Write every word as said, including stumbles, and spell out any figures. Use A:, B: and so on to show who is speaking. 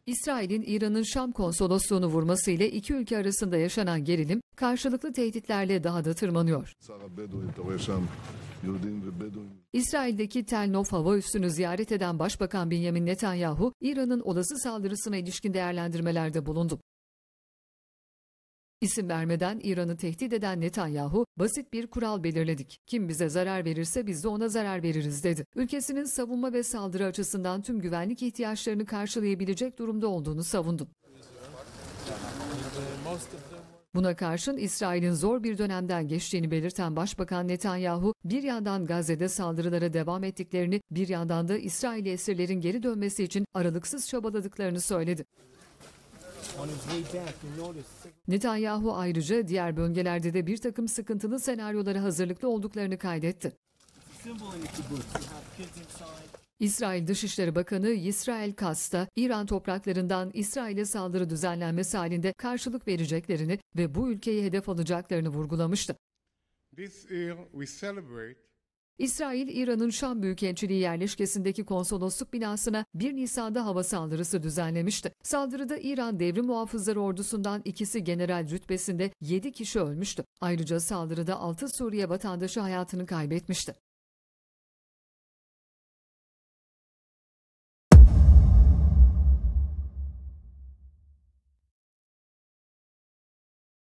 A: İsrail'in İran'ın Şam konsolosluğunu vurmasıyla iki ülke arasında yaşanan gerilim karşılıklı tehditlerle daha da tırmanıyor. İsrail'deki Tel Nov hava üssünü ziyaret eden Başbakan Benjamin Netanyahu, İran'ın olası saldırısına ilişkin değerlendirmelerde bulundu. İsim vermeden İran'ı tehdit eden Netanyahu, basit bir kural belirledik. Kim bize zarar verirse biz de ona zarar veririz dedi. Ülkesinin savunma ve saldırı açısından tüm güvenlik ihtiyaçlarını karşılayabilecek durumda olduğunu savundu. Buna karşın İsrail'in zor bir dönemden geçtiğini belirten Başbakan Netanyahu, bir yandan Gazze'de saldırılara devam ettiklerini, bir yandan da İsrailli esirlerin geri dönmesi için aralıksız çabaladıklarını söyledi. Netanyahu ayrıca diğer bölgelerde de bir takım sıkıntılı senaryolara hazırlıklı olduklarını kaydetti. İsrail Dışişleri Bakanı Yisrael Katz da İran topraklarından İsrail'e saldırı düzenlenmesi halinde karşılık vereceklerini ve bu ülkeyi hedef alacaklarını vurgulamıştı. İsrail, İran'ın Şam Büyükelçiliği yerleşkesindeki konsolosluk binasına bir Nisan'da hava saldırısı düzenlemişti. Saldırıda İran Devrim Muhafızları Ordusu'ndan ikisi general rütbesinde yedi kişi ölmüştü. Ayrıca saldırıda altı Suriye vatandaşı hayatını kaybetmişti.